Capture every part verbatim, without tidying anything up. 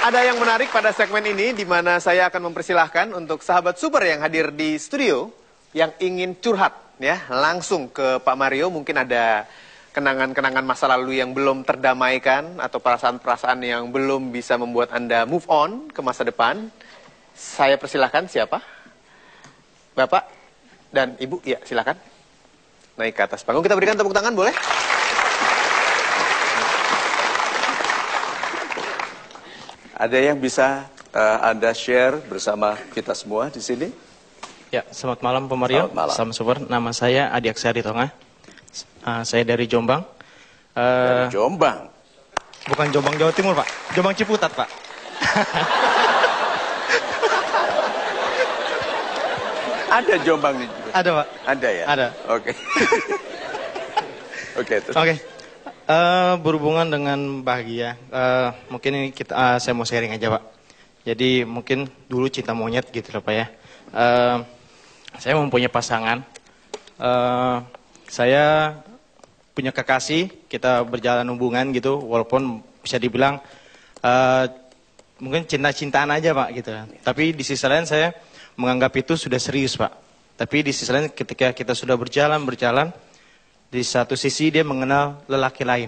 Ada yang menarik pada segmen ini, di mana saya akan mempersilahkan untuk sahabat super yang hadir di studio yang ingin curhat, ya, langsung ke Pak Mario. Mungkin ada kenangan-kenangan masa lalu yang belum terdamaikan atau perasaan-perasaan yang belum bisa membuat Anda move on ke masa depan. Saya persilahkan siapa? Bapak dan Ibu, ya silakan naik ke atas panggung. Kita berikan tepuk tangan, boleh? Ada yang bisa uh, Anda share bersama kita semua di sini? Ya, selamat malam Pak Mario. Selamat malam. Salam super. Nama saya Adi Aksari Tonga. Uh, saya dari Jombang. Uh, Dari Jombang? Bukan Jombang Jawa Timur, Pak. Jombang Ciputat, Pak. Ada Jombang nih? Ada, Pak. Ada ya? Ada. Oke. Oke, terus. Oke. Uh, berhubungan dengan bahagia, uh, mungkin ini kita, uh, saya mau sharing aja, Pak. Jadi mungkin dulu cinta monyet gitu loh, Pak ya. Uh, saya mempunyai pasangan. Uh, saya punya kekasih, kita berjalan hubungan gitu, walaupun bisa dibilang uh, mungkin cinta-cintaan aja, Pak gitu. Tapi di sisi lain saya menganggap itu sudah serius, Pak. Tapi di sisi lain ketika kita sudah berjalan berjalan, di satu sisi dia mengenal lelaki lain.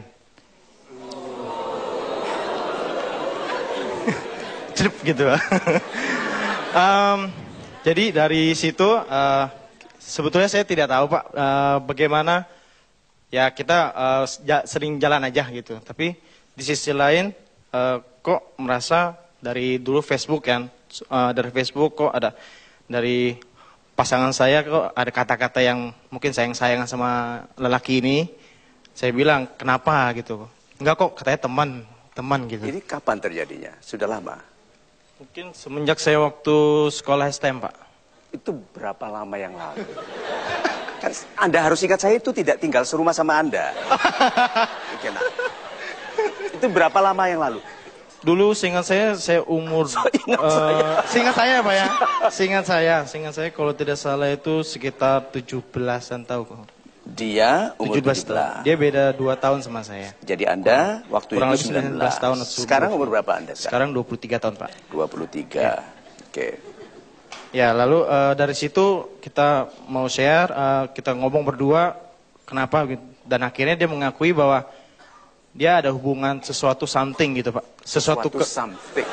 Cep gitu. um, jadi dari situ uh, sebetulnya saya tidak tahu, Pak, uh, bagaimana ya kita uh, sering jalan aja gitu. Tapi di sisi lain uh, kok merasa dari dulu Facebook kan, uh, dari Facebook kok ada dari pasangan saya kok ada kata-kata yang mungkin sayang-sayang sama lelaki ini. Saya bilang, kenapa gitu. Enggak kok, katanya teman, teman gitu. Ini kapan terjadinya? Sudah lama? Mungkin semenjak saya waktu sekolah S T M, Pak. Itu berapa lama yang lalu? Kan Anda harus ingat, saya itu tidak tinggal serumah sama Anda. Oke, nah. Itu berapa lama yang lalu? Dulu seingat saya, saya umur... So, ingat uh, saya. Seingat saya, Pak ya. Seingat saya, seingat saya kalau tidak salah itu sekitar tujuh belasan tahun. Dia umur tujuh belas. Tahun. Dia beda dua tahun sama saya. Jadi Anda waktu Kurang itu lebih sembilan belas tahun. Sekarang umur berapa Anda? Sekarang, sekarang dua puluh tiga tahun, Pak. dua puluh tiga. Ya. Oke. Okay. Ya, lalu uh, dari situ kita mau share, uh, kita ngomong berdua, kenapa gitu. Dan akhirnya dia mengakui bahwa dia ada hubungan sesuatu something gitu, Pak. Sesuatu, sesuatu ke... something.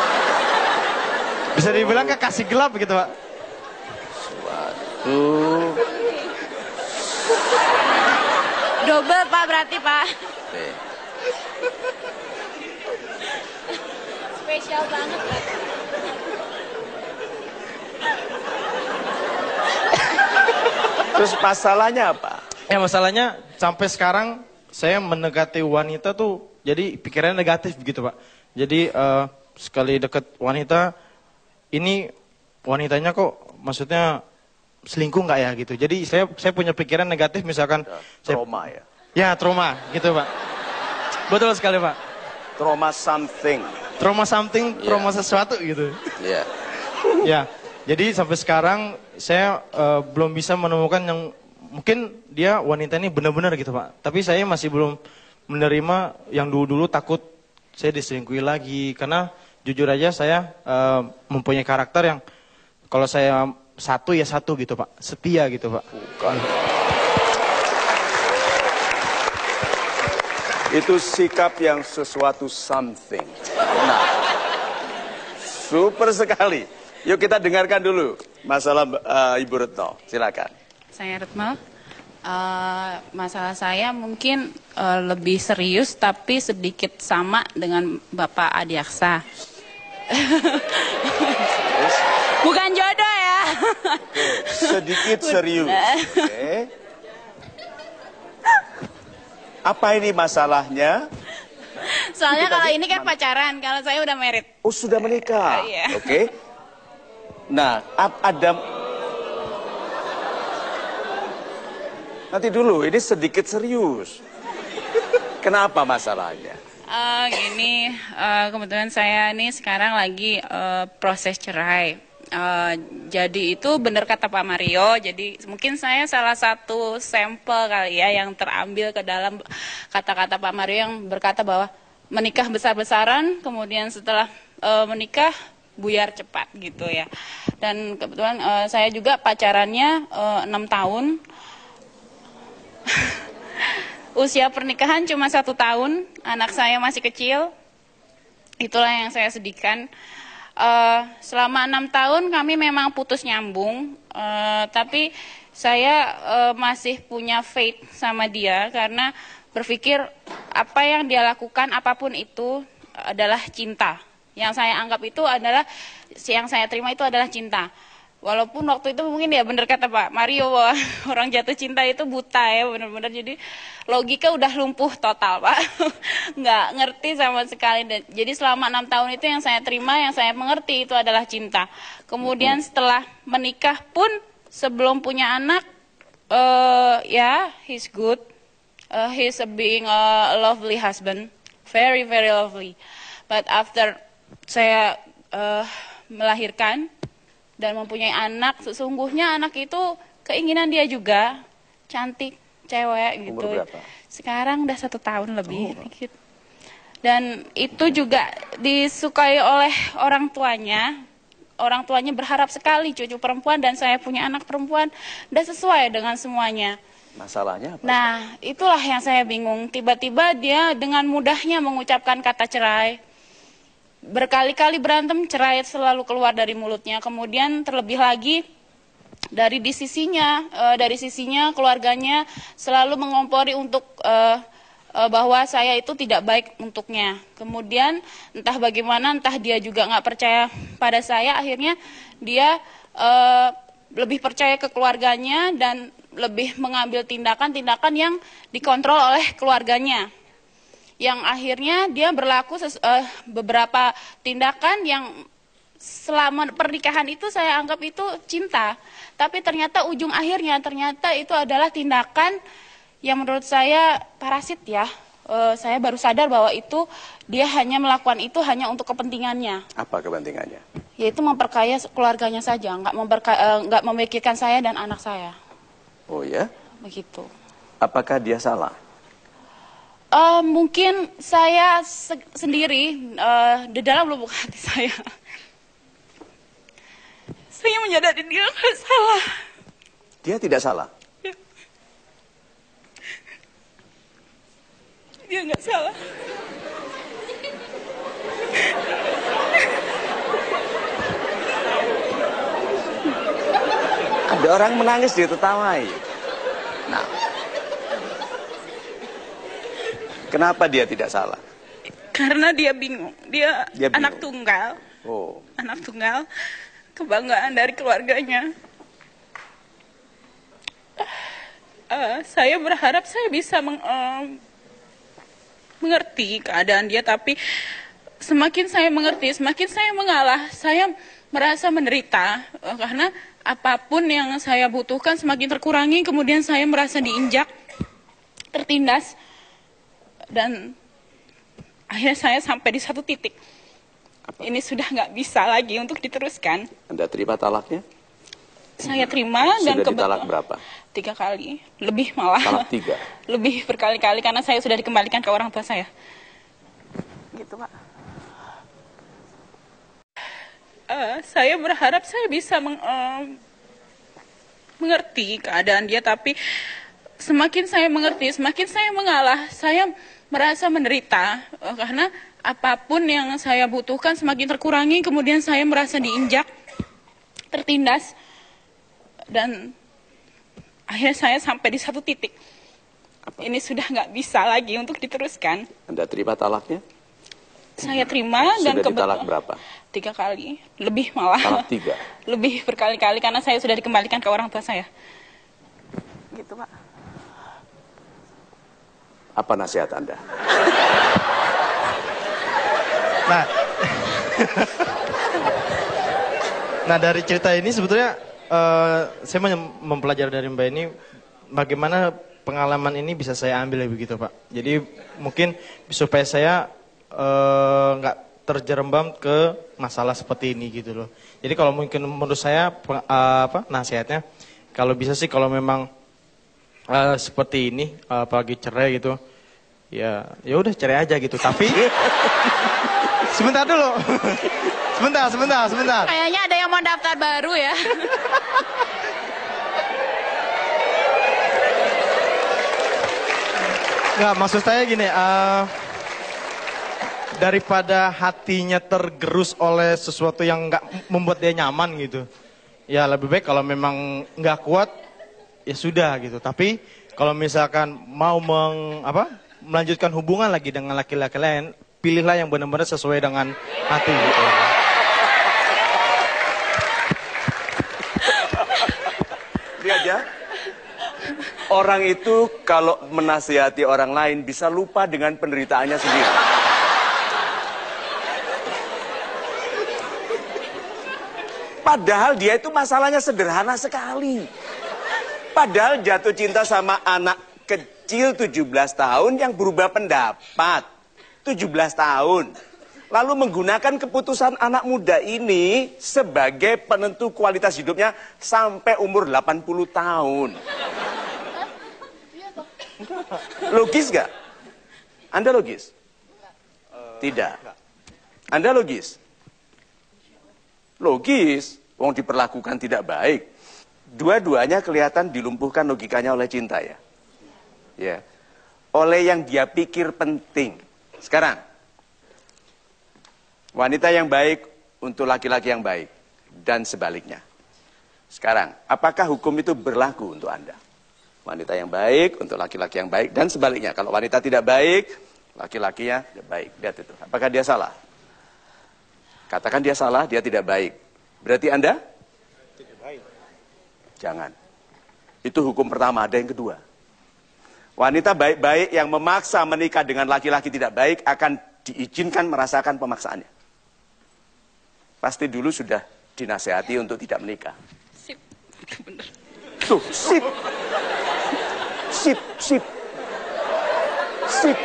Bisa dibilang kekasih gelap gitu, Pak. Suatu... Double, Pak, berarti, Pak. Oke. Spesial banget, Pak. Terus masalahnya apa? Ya, masalahnya sampai sekarang saya mendekati wanita tuh jadi pikirannya negatif begitu, Pak. Jadi uh, sekali deket wanita, ini wanitanya kok maksudnya selingkuh nggak ya gitu. Jadi saya saya punya pikiran negatif misalkan. Ya, saya, trauma ya? Ya trauma gitu, Pak. Betul sekali, Pak. Trauma something. Trauma something, Yeah. trauma sesuatu gitu. Iya. Yeah. Ya, jadi sampai sekarang saya uh, belum bisa menemukan yang mungkin dia wanita ini benar-benar gitu, Pak. Tapi saya masih belum menerima yang dulu-dulu takut saya diselingkuhi lagi. Karena jujur aja saya uh, mempunyai karakter yang kalau saya satu ya satu gitu, Pak. Setia gitu, Pak. Bukan. Itu sikap yang sesuatu something. Nah, super sekali. Yuk kita dengarkan dulu masalah uh, Ibu Retno. Silakan. Saya Retno. Uh, masalah saya mungkin uh, lebih serius tapi sedikit sama dengan Bapak Adi Aksa. Bukan jodoh ya. Sedikit serius. Okay. Apa ini masalahnya? Soalnya Itu kalau tadi ini kan mana? pacaran, kalau saya udah married. Oh, sudah menikah. Uh, iya. Oke. Okay. Nah, ada nanti dulu, ini sedikit serius. Kenapa masalahnya? Uh, gini, uh, kebetulan saya ini sekarang lagi uh, proses cerai. Uh, jadi itu benar kata Pak Mario, jadi mungkin saya salah satu sampel kali ya yang terambil ke dalam kata-kata Pak Mario yang berkata bahwa menikah besar-besaran, kemudian setelah uh, menikah buyar cepat gitu ya. Dan kebetulan uh, saya juga pacarannya uh, enam tahun. Usia pernikahan cuma satu tahun, anak saya masih kecil. Itulah yang saya sedihkan. Uh, selama enam tahun kami memang putus nyambung, uh, tapi saya uh, masih punya faith sama dia karena berpikir apa yang dia lakukan apapun itu adalah cinta. Yang saya anggap itu adalah, yang saya terima itu adalah cinta. Walaupun waktu itu mungkin ya benar kata Pak Mario bahwa orang jatuh cinta itu buta ya benar-benar, jadi logika udah lumpuh total Pak, nggak ngerti sama sekali. Jadi selama enam tahun itu yang saya terima, yang saya mengerti itu adalah cinta. Kemudian setelah menikah pun sebelum punya anak, uh, ya yeah, he's good, uh, he's a being a lovely husband, very very lovely. But after saya uh, melahirkan dan mempunyai anak, sesungguhnya anak itu keinginan dia juga, cantik, cewek gitu. Umur berapa? Sekarang udah satu tahun lebih. Oh. Dikit. Dan itu juga disukai oleh orang tuanya. Orang tuanya berharap sekali cucu perempuan dan saya punya anak perempuan, udah sesuai dengan semuanya. Masalahnya apa? Nah, itulah yang saya bingung. Tiba-tiba dia dengan mudahnya mengucapkan kata cerai. Berkali-kali berantem, cerai selalu keluar dari mulutnya. Kemudian terlebih lagi dari di sisinya, e, dari sisinya keluarganya selalu mengompori untuk e, e, bahwa saya itu tidak baik untuknya. Kemudian entah bagaimana, entah dia juga nggak percaya pada saya, akhirnya dia e, lebih percaya ke keluarganya dan lebih mengambil tindakan-tindakan yang dikontrol oleh keluarganya. Yang akhirnya dia berlaku ses, uh, beberapa tindakan yang selama pernikahan itu saya anggap itu cinta. Tapi ternyata ujung akhirnya ternyata itu adalah tindakan yang menurut saya parasit ya. Uh, saya baru sadar bahwa itu dia hanya melakukan itu hanya untuk kepentingannya. Apa kepentingannya? Yaitu memperkaya keluarganya saja, nggak, memperka, uh, nggak memikirkan saya dan anak saya. Oh ya? Begitu. Apakah dia salah? Uh, mungkin saya se sendiri uh, di dalam lubuk hati saya, saya menyadari dia nggak salah. Dia tidak salah. Ya. Dia nggak salah. Ada orang menangis ditertawai. Nah. Kenapa dia tidak salah? Karena dia bingung. Dia, dia bingung. Anak tunggal. Oh. Anak tunggal. Kebanggaan dari keluarganya. Uh, saya berharap saya bisa meng, uh, mengerti keadaan dia. Tapi semakin saya mengerti, semakin saya mengalah. Saya merasa menderita. Uh, karena apapun yang saya butuhkan semakin terkurangi. Kemudian saya merasa diinjak, tertindas. Dan akhirnya saya sampai di satu titik. Apa? Ini sudah nggak bisa lagi untuk diteruskan. Anda terima talaknya? Saya terima. Sudah dan ditalak berapa? Tiga kali. Lebih malah. Talak tiga? Lebih berkali-kali karena saya sudah dikembalikan ke orang tua saya. Gitu Pak. Uh, saya berharap saya bisa meng, uh, mengerti keadaan dia. Tapi semakin saya mengerti, semakin saya mengalah. Saya merasa menderita uh, karena apapun yang saya butuhkan semakin terkurangi, kemudian saya merasa diinjak, tertindas, dan akhirnya saya sampai di satu titik. Apa? Ini sudah nggak bisa lagi untuk diteruskan. Anda terima talaknya? Saya terima. Sudah dan ditalak berapa? Tiga kali, lebih malah. Talak tiga? Lebih berkali-kali karena saya sudah dikembalikan ke orang tua saya. Gitu Pak. Apa nasihat Anda? Nah, nah dari cerita ini sebetulnya uh, saya mem mempelajari dari Mbak ini bagaimana pengalaman ini bisa saya ambil begitu Pak. Jadi mungkin supaya saya nggak uh, terjerembab ke masalah seperti ini gitu loh. Jadi kalau mungkin menurut saya uh, apa nasihatnya, kalau bisa sih kalau memang Uh, seperti ini, uh, apalagi cerai gitu, ya, ya udah cerai aja gitu. Tapi, Sebentar dulu. Sebentar, sebentar, sebentar. Kayaknya ada yang mau daftar baru ya. Nggak, maksud saya gini, uh, daripada hatinya tergerus oleh sesuatu yang nggak membuat dia nyaman gitu. Ya lebih baik kalau memang nggak kuat, ya sudah gitu. Tapi kalau misalkan mau meng, apa, melanjutkan hubungan lagi dengan laki-laki lain, pilihlah yang benar-benar sesuai dengan hati gitu. Lihat ya, orang itu kalau menasihati orang lain bisa lupa dengan penderitaannya sendiri. Padahal dia itu masalahnya sederhana sekali. Padahal jatuh cinta sama anak kecil tujuh belas tahun yang berubah pendapat. tujuh belas tahun. Lalu menggunakan keputusan anak muda ini sebagai penentu kualitas hidupnya sampai umur delapan puluh tahun. Logis gak? Anda logis? Tidak. Anda logis? Logis, wong diperlakukan tidak baik. Dua-duanya kelihatan dilumpuhkan logikanya oleh cinta ya. Ya. Oleh yang dia pikir penting. Sekarang, wanita yang baik untuk laki-laki yang baik dan sebaliknya. Sekarang, apakah hukum itu berlaku untuk Anda? Wanita yang baik untuk laki-laki yang baik dan sebaliknya. Kalau wanita tidak baik, laki-lakinya tidak baik. Lihat itu. Apakah dia salah? Katakan dia salah, dia tidak baik. Berarti Anda? Tidak baik. Jangan. Itu hukum pertama, ada yang kedua. Wanita baik-baik yang memaksa menikah dengan laki-laki tidak baik akan diizinkan merasakan pemaksaannya. Pasti dulu sudah dinasehati untuk tidak menikah. Sip, bener. Tuh, sip. Sip, sip. Sip.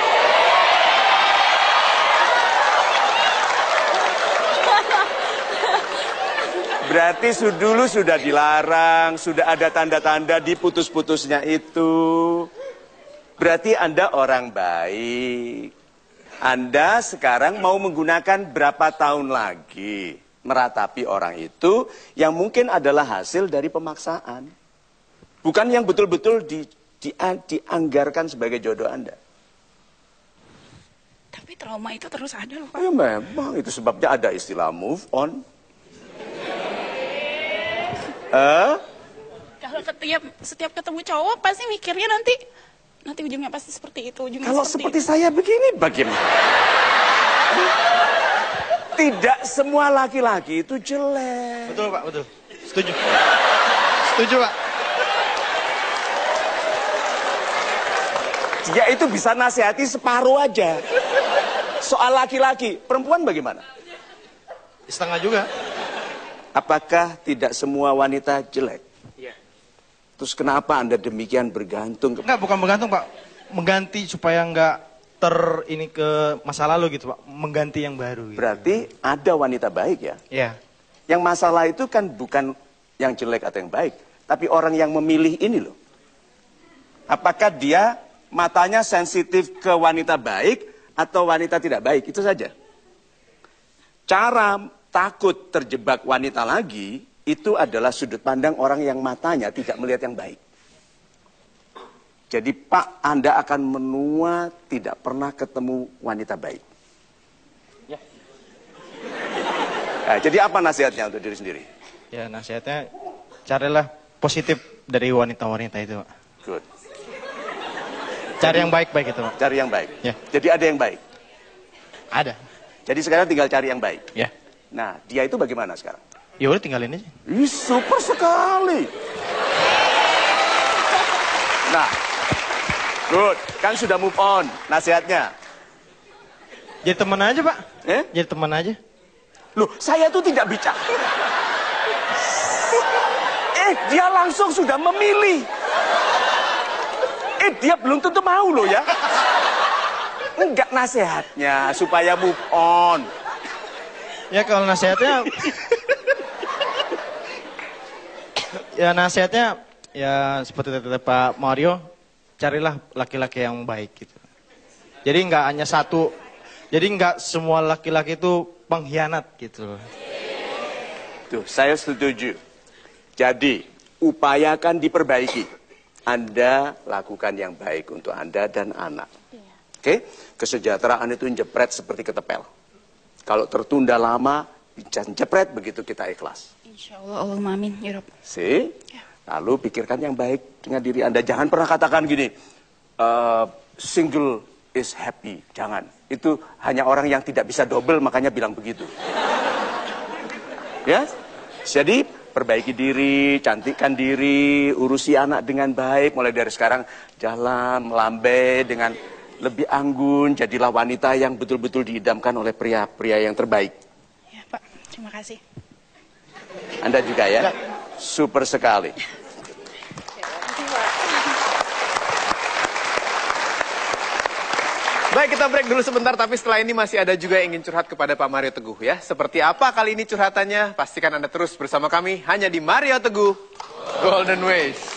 Berarti dulu sudah dilarang, sudah ada tanda-tanda diputus-putusnya itu. Berarti Anda orang baik. Anda sekarang mau menggunakan berapa tahun lagi meratapi orang itu yang mungkin adalah hasil dari pemaksaan. Bukan yang betul-betul di, di, dianggarkan sebagai jodoh Anda. Tapi trauma itu terus ada loh Pak. Ya memang, itu sebabnya ada istilah move on. Eh? Kalau setiap setiap ketemu cowok pasti mikirnya nanti nanti ujungnya pasti seperti itu. Ujungnya Kalau seperti, seperti saya begini bagaimana? Tidak semua laki-laki itu jelek. Betul Pak, betul. Setuju. Setuju Pak. Dia itu bisa nasihati separuh aja. Soal laki-laki, perempuan bagaimana? Setengah juga. Apakah tidak semua wanita jelek? Iya. Terus kenapa Anda demikian bergantung? Ke... Enggak, bukan bergantung Pak. Mengganti supaya enggak ter ini ke masa lalu gitu Pak. Mengganti yang baru. Gitu. Berarti ada wanita baik ya? Iya. Yang masalah itu kan bukan yang jelek atau yang baik. Tapi orang yang memilih ini loh. Apakah dia matanya sensitif ke wanita baik atau wanita tidak baik? Itu saja. Cara takut terjebak wanita lagi, itu adalah sudut pandang orang yang matanya tidak melihat yang baik. Jadi Pak, Anda akan menua tidak pernah ketemu wanita baik. Ya. Nah, jadi apa nasihatnya untuk diri sendiri? Ya nasihatnya, carilah positif dari wanita-wanita itu Pak. Good. Cari yang baik-baik itu Pak. Cari yang baik. Ya. Jadi ada yang baik? Ada. Jadi sekarang tinggal cari yang baik? Ya. Nah, dia itu bagaimana sekarang? Ya udah tinggalin aja. Ih, super sekali. Nah, good. Kan sudah move on nasihatnya. Jadi teman aja Pak. Eh? Jadi teman aja. Loh, saya tuh tidak bicara. Eh, dia langsung sudah memilih. Eh, dia belum tentu mau loh ya. Enggak, nasihatnya supaya move on. Ya kalau nasihatnya, ya nasihatnya ya seperti kata Pak Mario, carilah laki-laki yang baik gitu. Jadi nggak hanya satu, Jadi nggak semua laki-laki itu pengkhianat gitu loh. Tuh, saya setuju. Jadi, upayakan diperbaiki. Anda lakukan yang baik untuk Anda dan anak. Oke? Okay? Kesejahteraan itu jepret seperti ketepel. Kalau tertunda lama, jepret begitu kita ikhlas. Insya Allah, Allahumma amin, ya Rob. See? Lalu pikirkan yang baik dengan diri Anda. Jangan pernah katakan gini, uh, single is happy. Jangan. Itu hanya orang yang tidak bisa double, makanya bilang begitu. Ya? Jadi, perbaiki diri, cantikkan diri, urusi anak dengan baik. Mulai dari sekarang, jalan, melambai dengan lebih anggun. Jadilah wanita yang betul-betul diidamkan oleh pria-pria yang terbaik. Ya, Pak. Terima kasih. Anda juga ya? Super sekali. Baik, kita break dulu sebentar, tapi setelah ini masih ada juga yang ingin curhat kepada Pak Mario Teguh ya. Seperti apa kali ini curhatannya? Pastikan Anda terus bersama kami hanya di Mario Teguh Golden Ways.